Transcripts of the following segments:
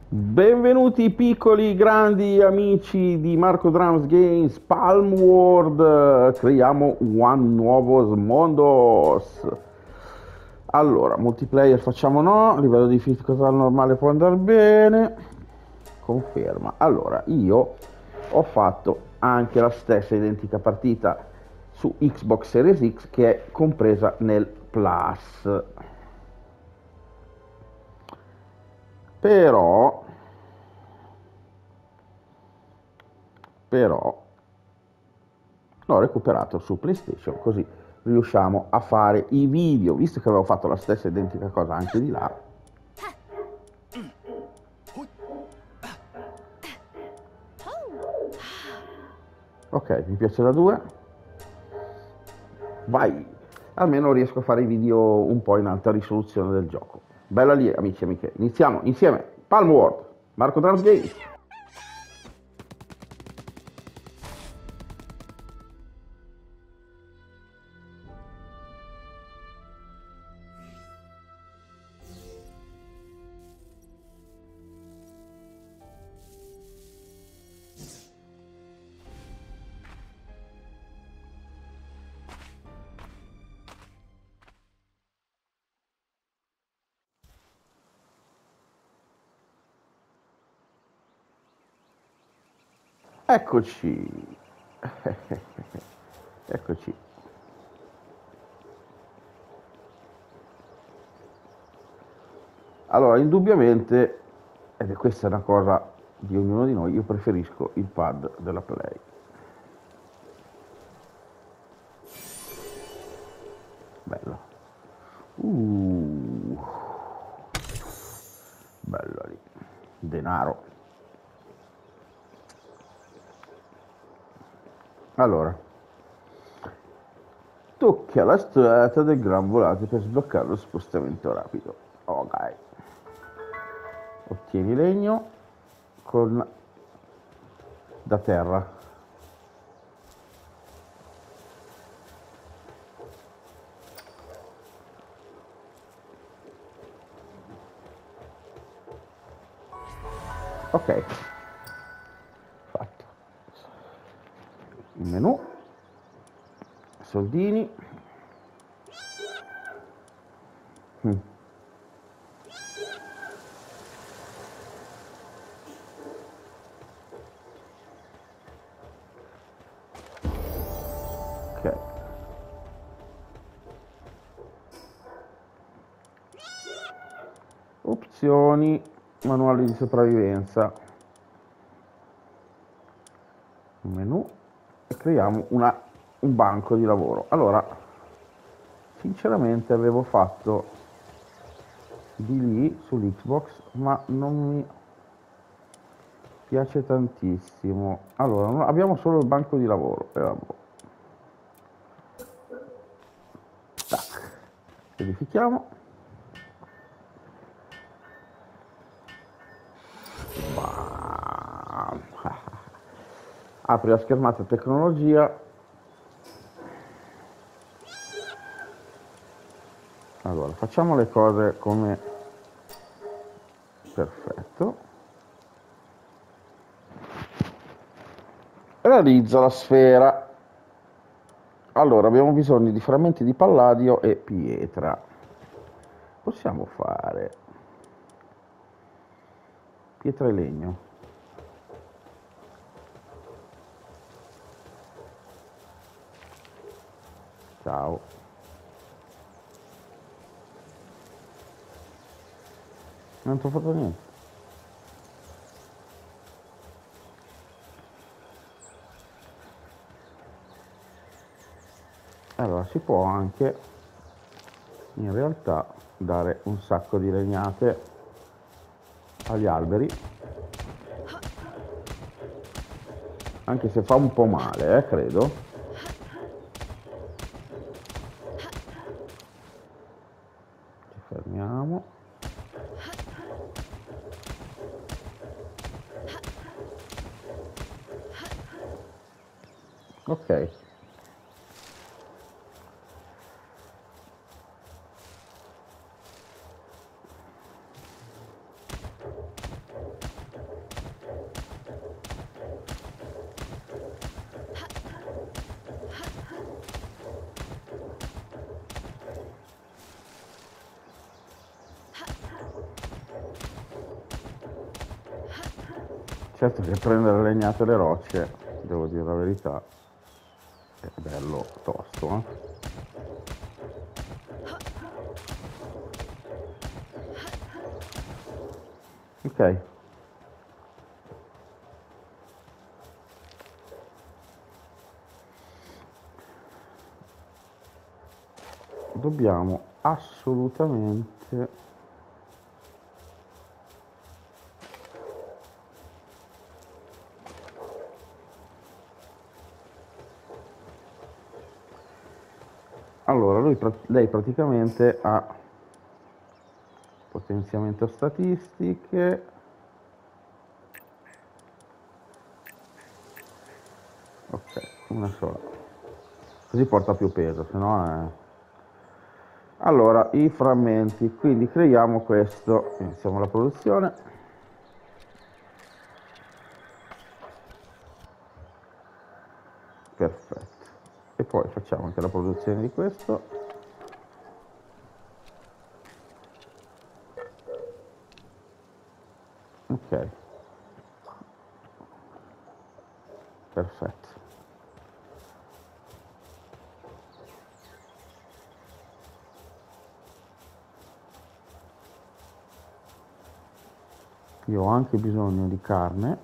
Benvenuti piccoli, grandi amici di Marco Drums Games, Palm World, creiamo un nuovo mondos. Allora, multiplayer facciamo no, livello di difficoltà normale può andare bene, conferma. Allora, io ho fatto anche la stessa identica partita su Xbox Series X che è compresa nel Plus. Però però l'ho recuperato su PlayStation, così riusciamo a fare i video, visto che avevo fatto la stessa identica cosa anche di là. Ok, mi piace la 2. Vai, almeno riesco a fare i video un po' in alta risoluzione del gioco. Bella lì, amici e amiche. Iniziamo insieme. Palm World, Marco Drums Games. Eccoci. Eccoci. Allora, indubbiamente, ed è questa una cosa di ognuno di noi, io preferisco il pad della Play. Bello. Uh, bello lì. Denaro. Allora, tocca la strada del gran volante per sbloccare lo spostamento rapido. Ok. Ottieni legno con da terra. Ok, fatto. Il menu, soldini. Mm. Ok. Opzioni, manuali di sopravvivenza. Un menu e creiamo un banco di lavoro. Allora, sinceramente avevo fatto di lì sull'Xbox, ma non mi piace tantissimo. Allora, abbiamo solo il banco di lavoro. Vabbè. Tac. Edifichiamo. Bam. Apri la schermata tecnologia. Allora, facciamo le cose come perfetto. Realizza la sfera. Allora, abbiamo bisogno di frammenti di palladio e pietra. Possiamo fare pietra e legno. Ciao. Non ti ho fatto niente. Allora, si può anche in realtà dare un sacco di legnate agli alberi, anche se fa un po' male, credo. Ci fermiamo. Ok. Certo che prendere legnate le rocce, devo dire la verità, è bello tosto, eh? Ok. Dobbiamo assolutamente allora lei praticamente ha potenziamento statistiche, ok, una sola, così porta più peso, se no è... Allora, i frammenti, quindi creiamo questo, iniziamo la produzione. Perfetto. E poi facciamo anche la produzione di questo. Ok. Perfetto. Io ho anche bisogno di carne.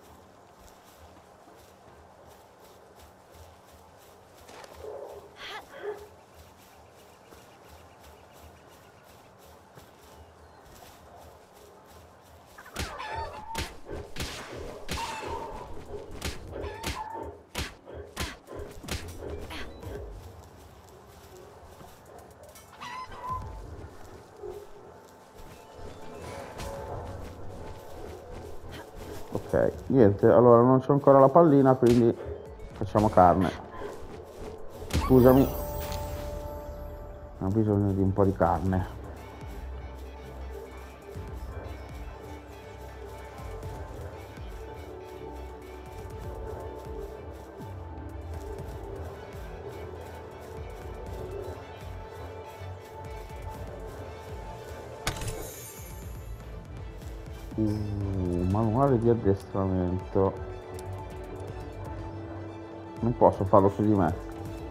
Ok, niente, allora non c'ho ancora la pallina, quindi facciamo carne. Scusami, ho bisogno di un po' di carne. Manuale di addestramento. Non posso farlo su di me.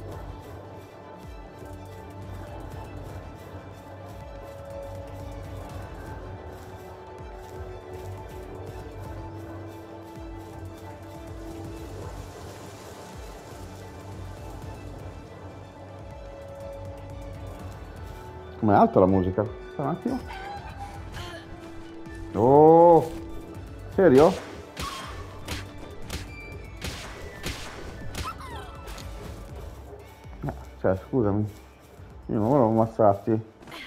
Com'è alta la musica? Aspetta un attimo. Oh, serio? Cioè, scusami, io non volevo ammazzarti.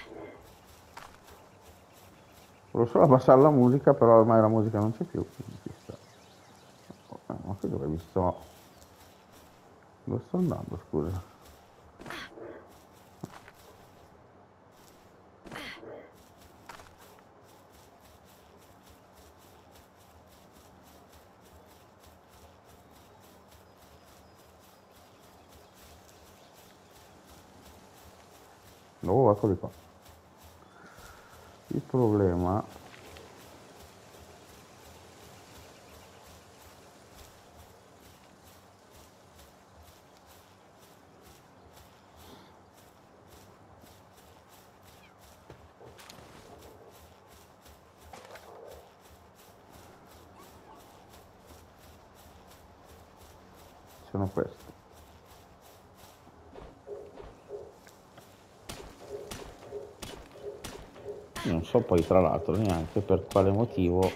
Volevo solo abbassare la musica, però ormai la musica non c'è più. Quindi ci sta. Ma qui dove sto andando, scusa? Oh, eccoli qua. Il problema sono questi. Io non so poi tra l'altro neanche per quale motivo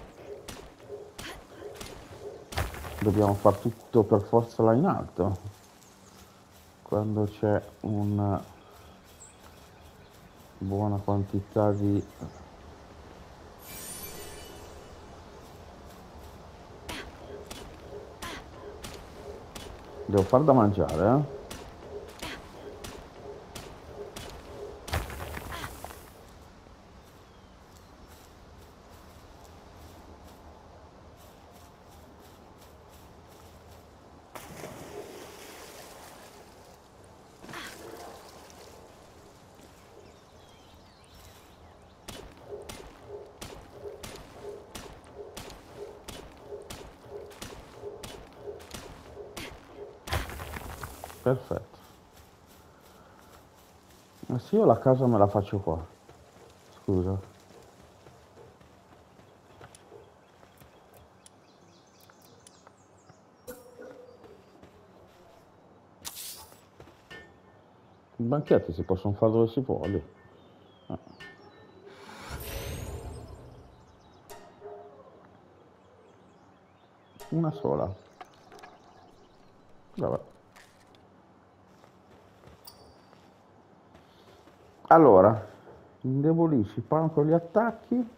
dobbiamo far tutto per forza là in alto quando c'è una buona quantità di... Devo far da mangiare, eh? Perfetto. Ma se io la casa me la faccio qua. Scusa. I banchetti si possono fare dove si vuole. Una sola. Vabbè. Allora, indebolisci con gli attacchi.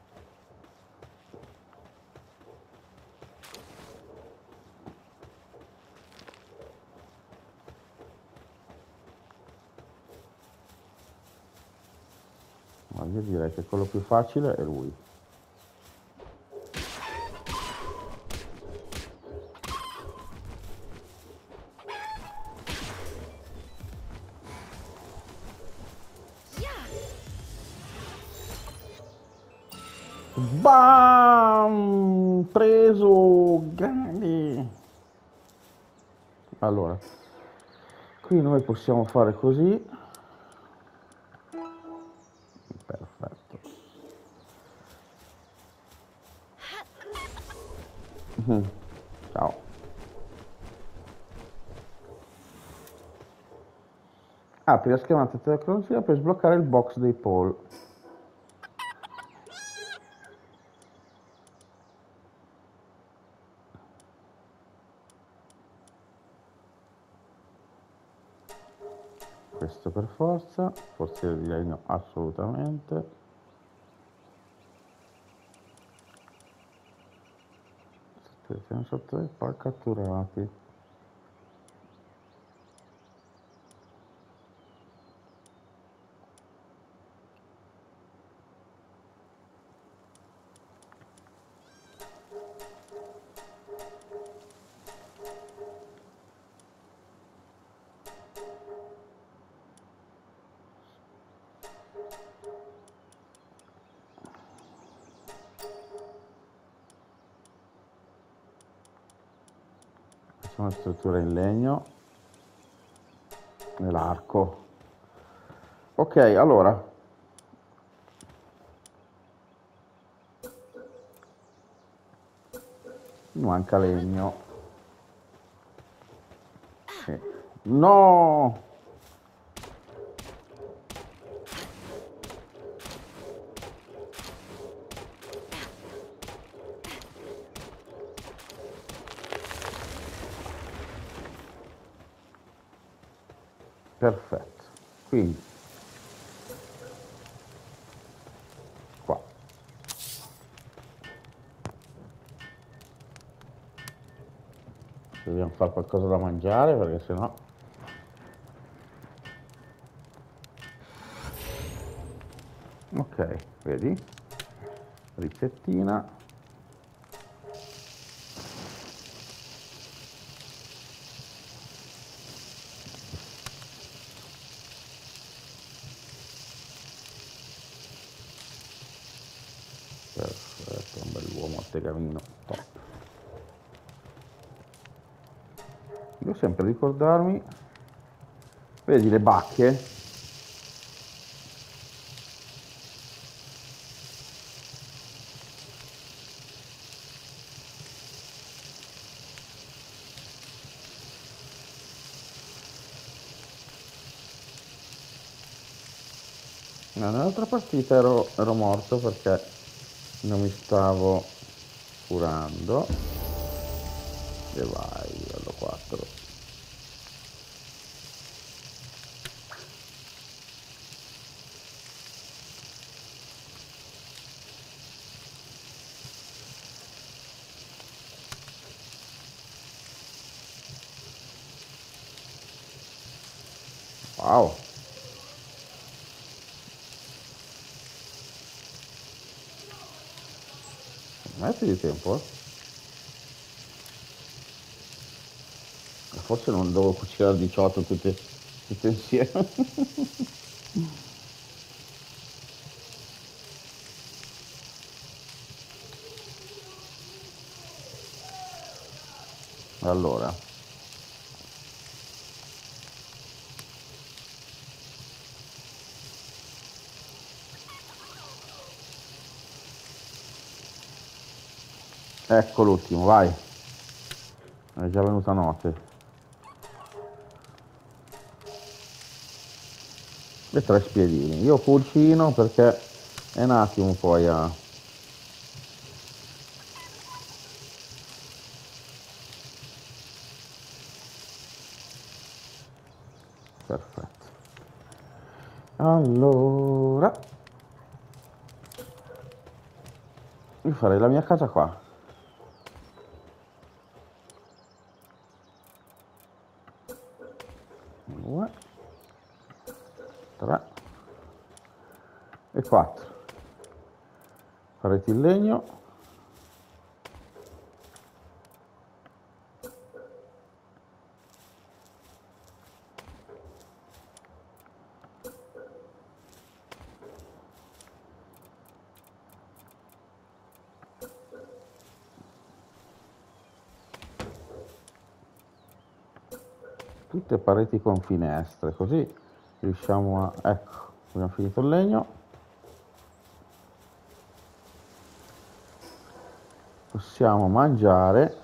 Ma io direi che quello più facile è lui. Bam! Preso! Grande! Allora, qui noi possiamo fare così. Perfetto. Ciao. Apri la schermata tecnologia per sbloccare il box dei Paul. Questo per forza, forziere di legno assolutamente. Siamo sotto e poi catturati. Facciamo una struttura in legno e l'arco. Ok, allora. Manca legno. Sì. No! Perfetto. Quindi qua. Dobbiamo fare qualcosa da mangiare perché sennò. Ok, vedi? Ricettina. Perfetto, un bell'uomo a tegamino. Top. Devo sempre ricordarmi. Vedi le bacche? No, nell'altra partita ero morto perché non mi stavo curando. E vai, livello 4. Wow. Metti di tempo, eh? Forse non devo cucinare 18 tutte insieme. Allora, Ecco l'ultimo, vai. È già venuta notte. E tre spiedini. Io pulcino perché è un attimo poi a... Perfetto. Allora, io farei la mia casa qua. 2, 3 e 4. Farete il legno. Tutte pareti con finestre, così riusciamo a... Ecco, abbiamo finito il legno. Possiamo mangiare.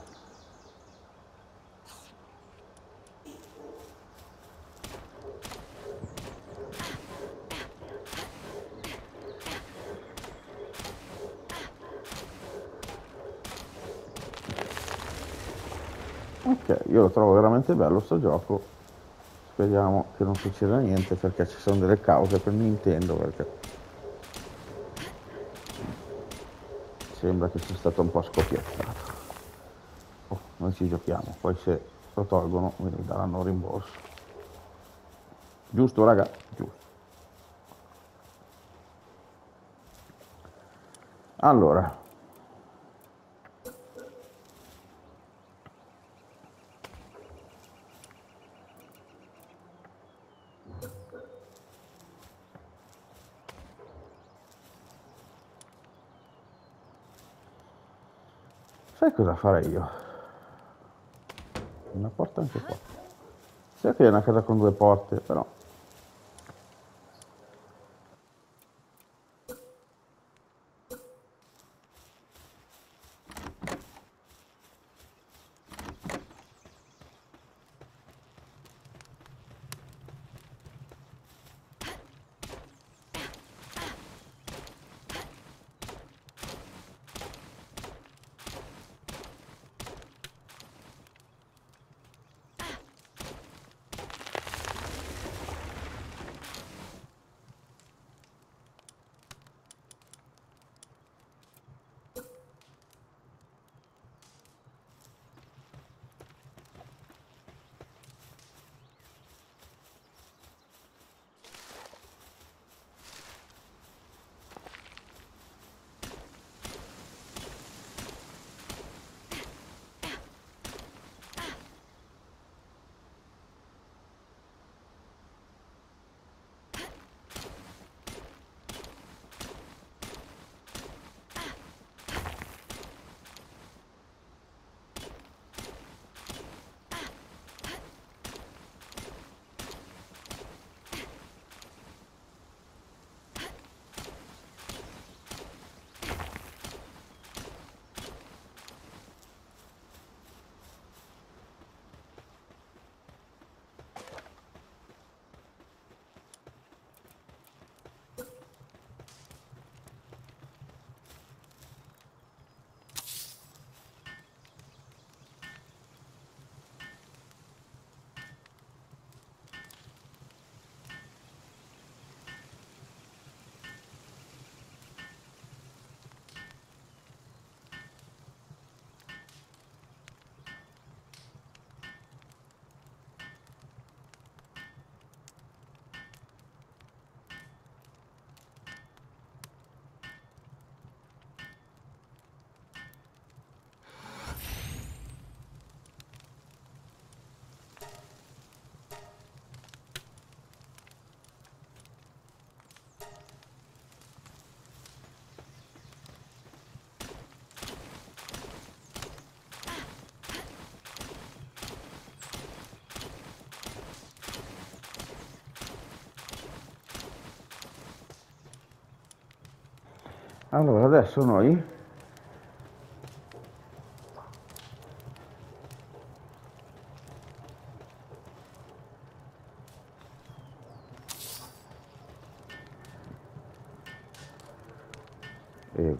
Ok, io lo trovo veramente bello sto gioco. Speriamo che non succeda niente perché ci sono delle cause per Nintendo perché sembra che sia stato un po' scoppiettato. Oh, noi ci giochiamo, poi se lo tolgono mi daranno un rimborso. Giusto raga? Giusto. Allora, sai cosa farei io? Una porta anche qua. Sai che è una casa con due porte, però. Allora, adesso noi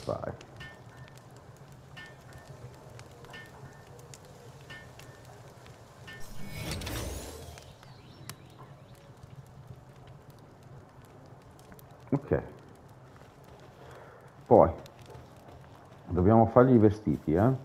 fai? Ok. Poi dobbiamo fargli i vestiti, eh?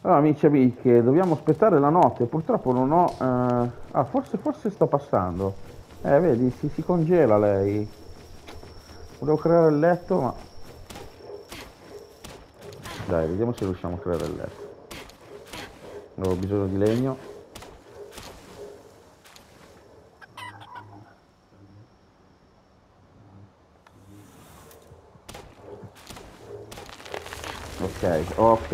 Allora, amici e amiche, dobbiamo aspettare la notte. Purtroppo non ho... Ah, forse sta passando. Vedi, si congela lei. Volevo creare il letto, ma... Dai, vediamo se riusciamo a creare il letto. Ho bisogno di legno. Ok, ok.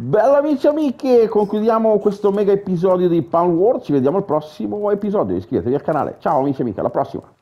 Bella amici e amiche, concludiamo questo mega episodio di Palm World. Ci vediamo al prossimo episodio. Iscrivetevi al canale. Ciao amici e amiche, alla prossima.